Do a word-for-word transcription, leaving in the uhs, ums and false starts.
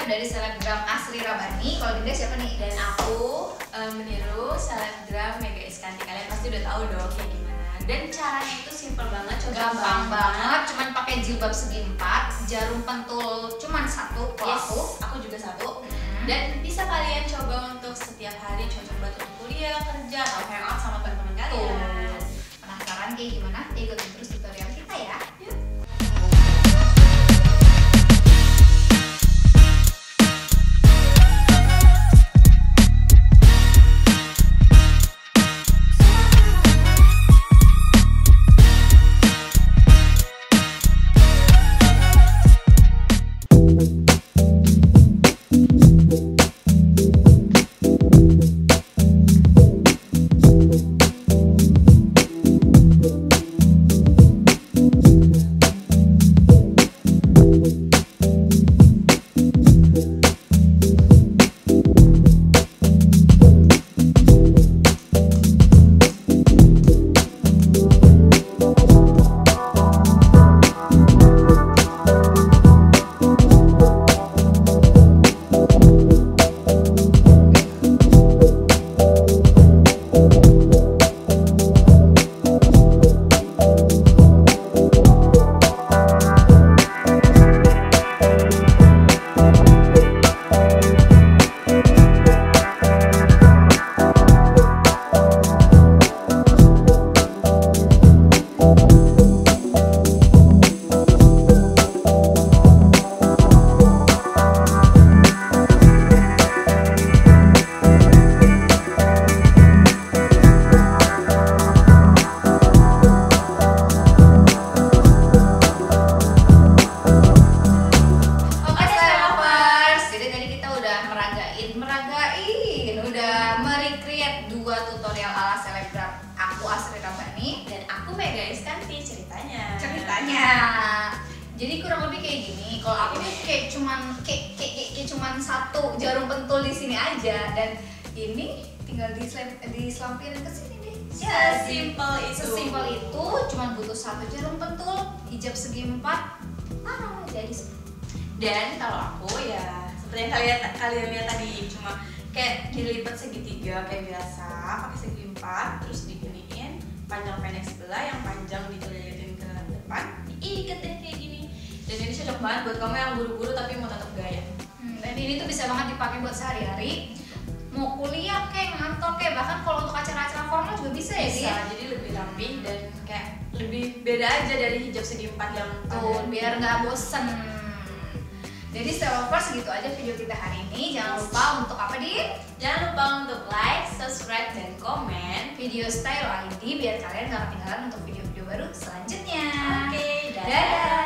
dari selebgram Asri Rabani. Kalau Dinda siapa nih? Dan aku um, meniru selebgram Mega Iskanti. Kalian pasti udah tahu dong kayak gimana. Dan caranya itu simple banget, gampang banget. Cuman pakai jilbab segi empat, jarum pentul cuman satu. Kalau yes, aku, aku juga satu. Hmm. Dan bisa kalian coba untuk setiap hari, cocok buat untuk kuliah, kerja, atau hangout sama teman-teman kalian. Penasaran kayak gimana? Ikutin terus tutorial kita ya. Yuk. Dua tutorial ala selebgram aku Asri Rabani dan aku Mega Iskanti. Ceritanya ceritanya jadi kurang lebih kayak gini. Kalau aku tuh kayak cuman kayak, kayak, kayak, kayak cuman satu jarum pentul di sini aja, dan ini tinggal diselampirin ke sini deh. Sesimpel itu. Sesimpel itu, cuman butuh satu jarum pentul, hijab segi empat, taruh jadi. Dan kalau aku ya seperti yang kalian kalian lihat tadi, cuma kayak dilipat segitiga kayak biasa, pakai segi empat, terus diginiin panjang pendek sebelah, yang panjang dililitin ke depan, diikat deh kayak gini. Dan ini cocok banget buat kamu yang buru-buru tapi mau tetap gaya. Hmm, dan ini tuh bisa banget dipakai buat sehari-hari, mau kuliah kayak ngantor kayak, bahkan kalau untuk acara-acara formal juga bisa ya. Bisa, jadi lebih rapi dan kayak lebih beda aja dari hijab segi empat yang tuh, biar nggak bosen. Jadi stay lovers, segitu aja video kita hari ini. Jangan lupa untuk apa, Din? Jangan lupa untuk like, subscribe, dan komen video Style I D biar kalian gak ketinggalan untuk video-video baru selanjutnya. Oke, dadah. Dadah.